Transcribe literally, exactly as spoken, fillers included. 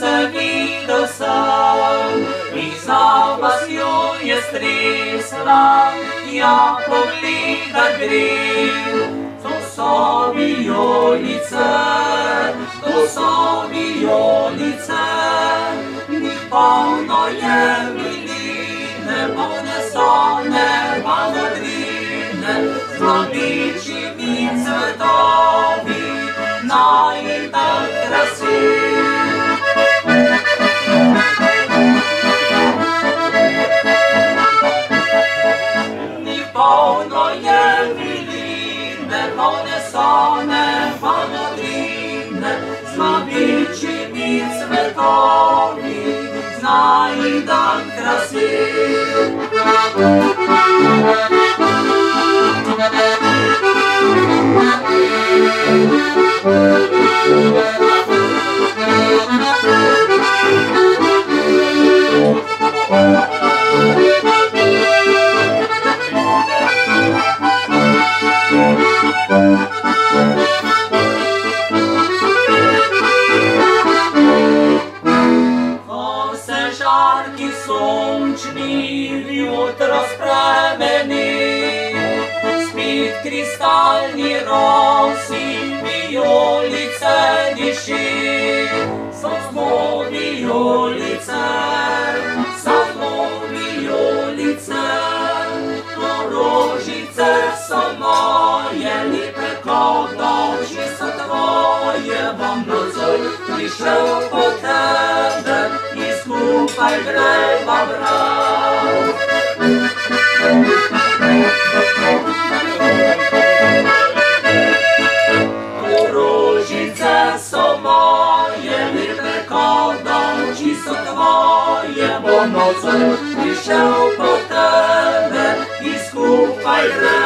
se vide sam, i za vas ju je stresla, ja pogleda gre. To so vijolice, to so vijolice, njih polno je miline, polne so neba modrine, z vlobičimi cvetovi, naj tak krasi. Njih polno je miline, polne so neba modrine, z vlobičimi cvetovi, naj tak krasi. Ko se žarki sončni jutro spremeni, spet kristalni rosi vijolice diši. Samo vijolice, samo vijolice, to rožice so moje, lepe kot oči so tvoje. Bom nocoj prišel po tebe in skupaj greva brat. To rožice so moje, lepe kot oči so tvoje. Bom nocoj prišel po tebe in skupaj greva brat.